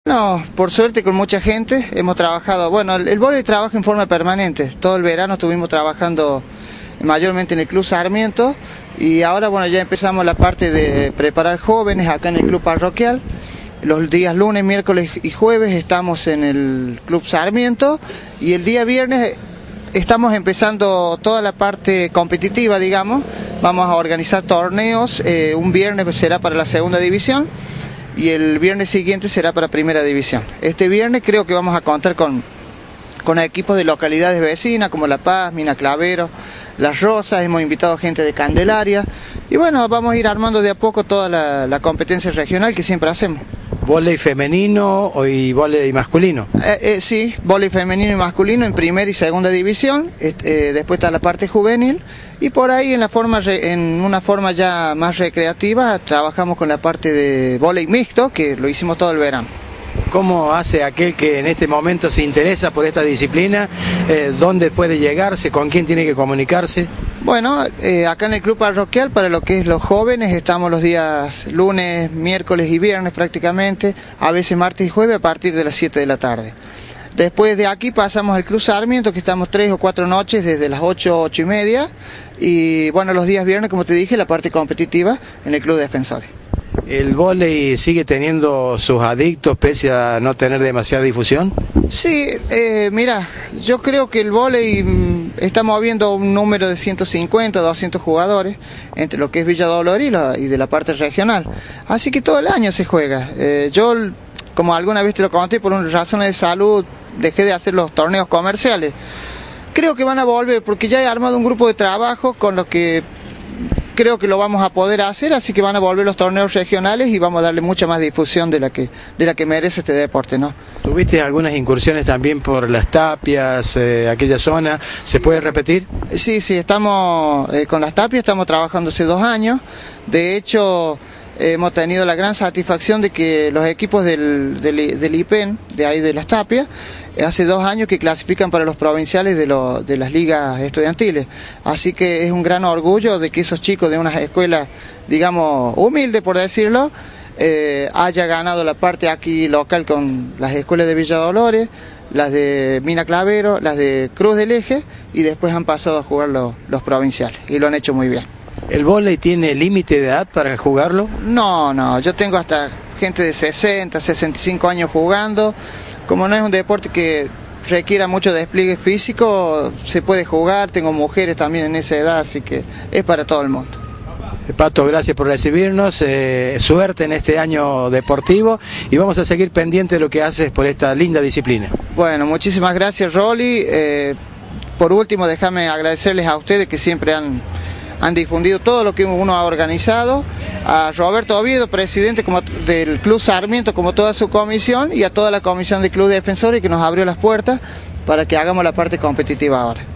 No, por suerte con mucha gente hemos trabajado, bueno, el vóley trabaja en forma permanente, todo el verano estuvimos trabajando mayormente en el Club Sarmiento y ahora bueno ya empezamos la parte de preparar jóvenes acá en el Club Parroquial. Los días lunes, miércoles y jueves estamos en el Club Sarmiento y el día viernes estamos empezando toda la parte competitiva, digamos. Vamos a organizar torneos, un viernes será para la segunda división y el viernes siguiente será para primera división. Este viernes creo que vamos a contar con equipos de localidades vecinas como La Paz, Mina Clavero, Las Rosas, hemos invitado gente de Candelaria y bueno, vamos a ir armando de a poco toda la competencia regional que siempre hacemos. ¿Vóley femenino y vóley masculino? Sí, vóley femenino y masculino en primera y segunda división, después está la parte juvenil y por ahí en una forma ya más recreativa trabajamos con la parte de vóley mixto que lo hicimos todo el verano. ¿Cómo hace aquel que en este momento se interesa por esta disciplina? ¿Dónde puede llegarse? ¿Con quién tiene que comunicarse? Bueno, acá en el Club Parroquial para lo que es los jóvenes estamos los días lunes, miércoles y viernes prácticamente, a veces martes y jueves a partir de las 7 de la tarde. Después de aquí pasamos al Club Sarmiento que estamos 3 o 4 noches desde las 8, 8 y media y bueno, los días viernes como te dije la parte competitiva en el Club Defensores. ¿El vóley sigue teniendo sus adictos pese a no tener demasiada difusión? Sí, mira, yo creo que el vóley está moviendo un número de 150, 200 jugadores entre lo que es Villa Dolores y de la parte regional. Así que todo el año se juega. Yo, como alguna vez te lo conté, por una razón de salud dejé de hacer los torneos comerciales. Creo que van a volver porque ya he armado un grupo de trabajo con los que creo que lo vamos a poder hacer, así que van a volver los torneos regionales y vamos a darle mucha más difusión de la que merece este deporte, ¿no? ¿Tuviste algunas incursiones también por Las Tapias, aquella zona? ¿Se puede repetir? Sí, estamos con Las Tapias, estamos trabajando hace 2 años. De hecho, hemos tenido la gran satisfacción de que los equipos del IPEN, de ahí de Las Tapias, hace 2 años que clasifican para los provinciales de las ligas estudiantiles. Así que es un gran orgullo de que esos chicos de unas escuelas, digamos, humildes por decirlo, haya ganado la parte aquí local con las escuelas de Villa Dolores, las de Mina Clavero, las de Cruz del Eje y después han pasado a jugar los provinciales y lo han hecho muy bien. ¿El vóley tiene límite de edad para jugarlo? No, yo tengo hasta gente de 60, 65 años jugando. Como no es un deporte que requiera mucho despliegue físico, se puede jugar, tengo mujeres también en esa edad, así que es para todo el mundo. Pato, gracias por recibirnos, suerte en este año deportivo y vamos a seguir pendientes de lo que haces por esta linda disciplina. Bueno, muchísimas gracias Rolly. Por último, déjame agradecerles a ustedes que siempre han difundido todo lo que uno ha organizado, a Roberto Oviedo, presidente del Club Sarmiento, como toda su comisión, y a toda la comisión del Club Defensores que nos abrió las puertas para que hagamos la parte competitiva ahora.